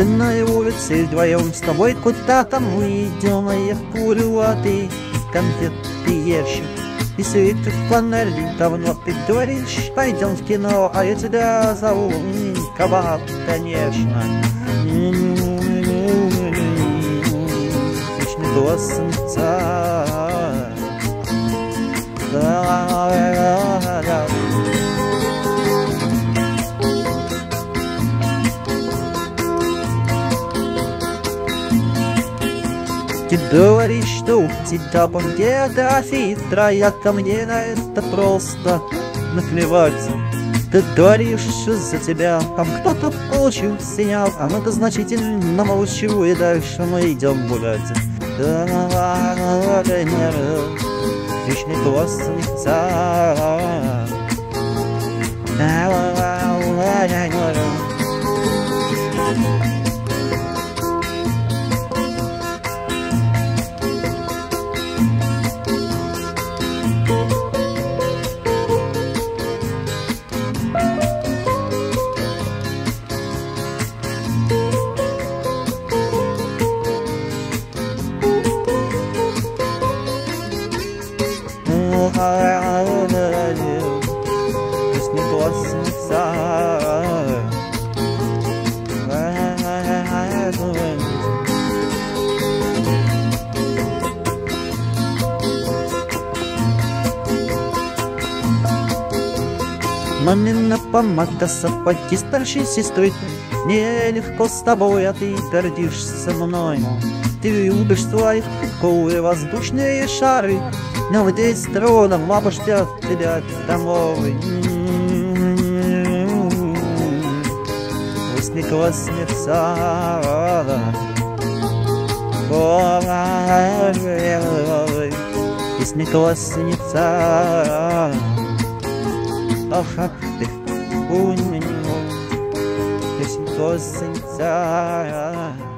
пустынной улице вдвоем с тобой куда-то мы идем, а я курю, а ты конфеты ешь. И светит фонарь, давно ты говоришь, пойдем в кино, а я тебя зову, кабак, конечно. Вечный голос солнца. Ты говоришь, что у тебя где-то хитрая-то, мне на это просто наплевать. Ты говоришь, что за тебя там кто-то получил синяк, а мы-то значительно молчу, и дальше мы идем гулять. Вечный голос солнца. Вечный голос солнца. Мамина помада, сапоги старшей сестры. Нелегко с тобой, а ты гордишься мной. Ты любишь свои легкие воздушные шары, но в 10 трудов мама ждет тебя домой. Пусть коснется, пусть не коснется. Ах, ты, пусть не коснется.